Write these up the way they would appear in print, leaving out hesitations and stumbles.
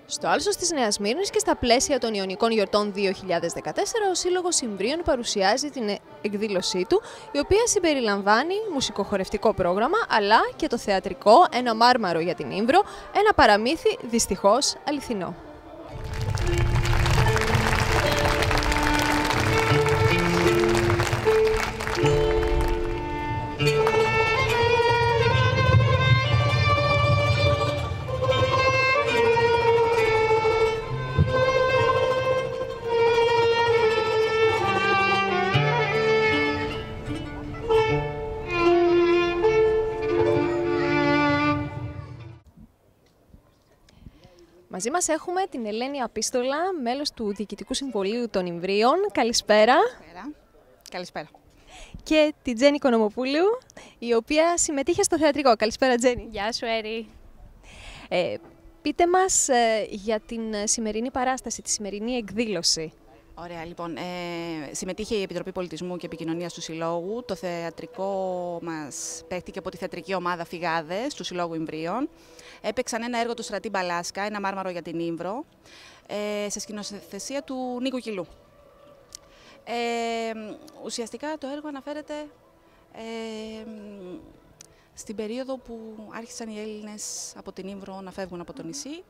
Στο Άλσος της Νέας Σμύρνης και στα πλαίσια των Ιωνικών Γιορτών 2014, ο Σύλλογος Ιμβρίων παρουσιάζει την εκδήλωσή του, η οποία συμπεριλαμβάνει μουσικοχορευτικό πρόγραμμα, αλλά και το θεατρικό «Ένα μάρμαρο για την Ήμβρο», ένα παραμύθι δυστυχώς αληθινό. Μαζί μας έχουμε την Ελένη Απίστολα, μέλος του Διοικητικού Συμβουλίου των Ιμβρίων. Καλησπέρα. Καλησπέρα. Και την Τζέννη Οικονομοπούλου, η οποία συμμετείχε στο θεατρικό. Καλησπέρα, Τζέννη. Γεια σου, Έρη. Πείτε μας για την σημερινή παράσταση, τη σημερινή εκδήλωση. Ωραία, λοιπόν. Συμμετείχε η Επιτροπή Πολιτισμού και Επικοινωνίας του Συλλόγου. Το θεατρικό μας παίχτηκε από τη θεατρική ομάδα Φυγάδες του Συλλόγου Ιμβρίων. Έπαιξαν ένα έργο του Στρατή Μπαλάσκα, «Ένα μάρμαρο για την Ήμβρο», σε σκηνοθεσία του Νίκου Κιλού. Ουσιαστικά το έργο αναφέρεται στην περίοδο που άρχισαν οι Έλληνες από την Ήμβρο να φεύγουν από το νησί.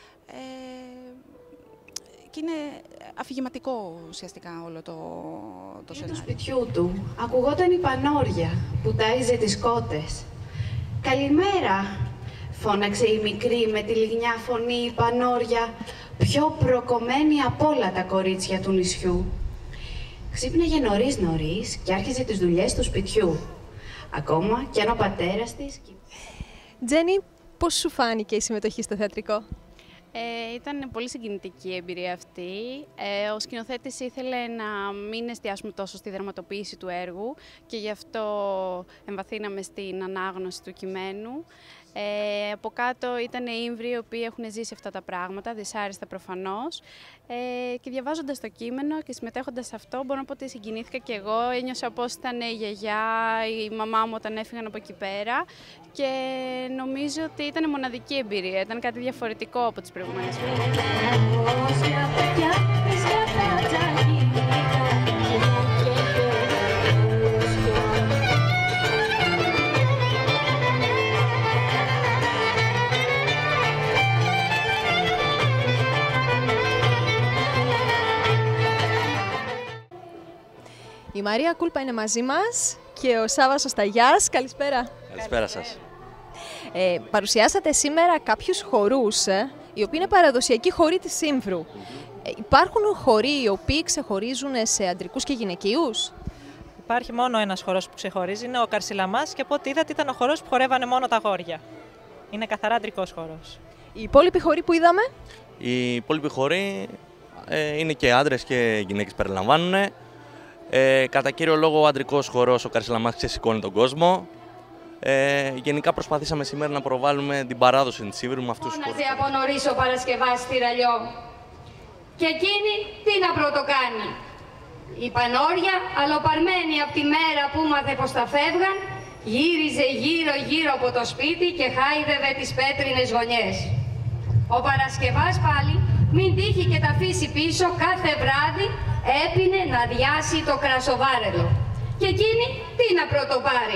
Και είναι αφηγηματικό ουσιαστικά όλο το σενάριο. Του σπιτιού του ακουγόταν η πανόρια που τάιζε τις κότες. «Καλημέρα», φώναξε η μικρή με τη λιγνιά φωνή η πανόρια, πιο προκομμένη από όλα τα κορίτσια του νησιού. Ξύπναγε νωρίς και άρχιζε τις δουλειές του σπιτιού. Ακόμα κι αν ο πατέρας της... Τζέννη, πώς σου φάνηκε η συμμετοχή στο θεατρικό? Ήταν πολύ συγκινητική η εμπειρία αυτή. Ο σκηνοθέτης ήθελε να μην εστιάσουμε τόσο στη δραματοποίηση του έργου και γι' αυτό εμβαθύναμε στην ανάγνωση του κειμένου. Από κάτω ήταν οι Ήμβροι οι οποίοι έχουν ζήσει αυτά τα πράγματα, δυσάρεστα προφανώς. Και διαβάζοντας το κείμενο και συμμετέχοντας σε αυτό, μπορώ να πω ότι συγκινήθηκα και εγώ. Ένιωσα πώς ήταν η γιαγιά, η μαμά μου όταν έφυγαν από εκεί πέρα. Και νομίζω ότι ήταν μοναδική εμπειρία, ήταν κάτι διαφορετικό από τις προηγούμενες φορές. Η Μαρία Κούλπα είναι μαζί μας και ο Σάββας ο Σταγιάς. Καλησπέρα. Καλησπέρα σας. Παρουσιάσατε σήμερα κάποιους χορούς, οι οποίοι είναι παραδοσιακοί χοροί της Ήμβρου. Υπάρχουν χοροί οι οποίοι ξεχωρίζουν σε αντρικούς και γυναικείους? Υπάρχει μόνο ένας χορός που ξεχωρίζει, είναι ο Καρσιλαμάς, και από ό,τι είδατε ήταν ο χορός που χορεύανε μόνο τα αγόρια. Είναι καθαρά αντρικός χορός. Οι υπόλοιποι χοροί που είδαμε? Οι υπόλοιποι χοροί είναι και άντρες και γυναίκες περιλαμβάνουν. Κατά κύριο λόγο ο αντρικός χορός, ο Καρσιλαμάς, ξεσηκώνει τον κόσμο. Γενικά προσπαθήσαμε σήμερα να προβάλλουμε την παράδοση της Ήμβρου με αυτούς τους χορούς. Από νωρίς ο Παρασκευάς στη Ραλιό. Και εκείνη τι να πρωτοκάνει? Η πανόρια, αλοπαρμένη από τη μέρα που μάθε πως τα φεύγαν, γύριζε γύρω από το σπίτι και χάιδευε τις πέτρινες γωνιές. Ο Παρασκευάς πάλι, μην τύχει και τα αφήσει πίσω, κάθε βράδυ έπινε να διάσει το κρασοβάρελο. Και εκείνη τι να πρωτοπάρει?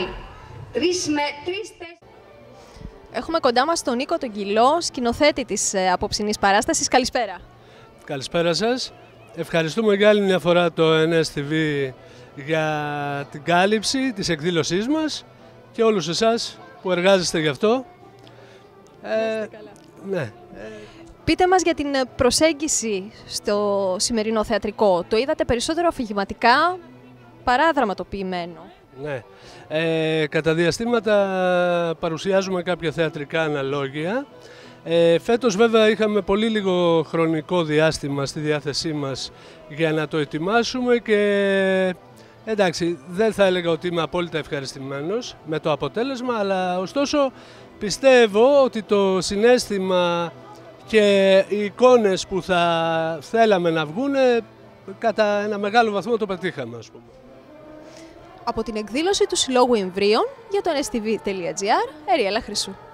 Έχουμε κοντά μας τον Νίκο τον Κιλό, σκηνοθέτη της απόψινής παράστασης. Καλησπέρα. Καλησπέρα σας. Ευχαριστούμε για άλλη μια φορά το NSTV για την κάλυψη της εκδήλωσής μας και όλους εσάς που εργάζεστε γι' αυτό. Ναι. Πείτε μας για την προσέγγιση στο σημερινό θεατρικό. Το είδατε περισσότερο αφηγηματικά παρά δραματοποιημένο? Ναι. Κατά διαστήματα παρουσιάζουμε κάποια θεατρικά αναλόγια. Φέτος βέβαια είχαμε πολύ λίγο χρονικό διάστημα στη διάθεσή μας για να το ετοιμάσουμε και εντάξει, δεν θα έλεγα ότι είμαι απόλυτα ευχαριστημένος με το αποτέλεσμα, αλλά ωστόσο πιστεύω ότι το συναίσθημα και οι εικόνες που θα θέλαμε να βγουν κατά ένα μεγάλο βαθμό το πετύχαμε, ας πούμε. Από την εκδήλωση του Συλλόγου Ιμβρίων για το nstv.gr, Εριέλα Χρυσού.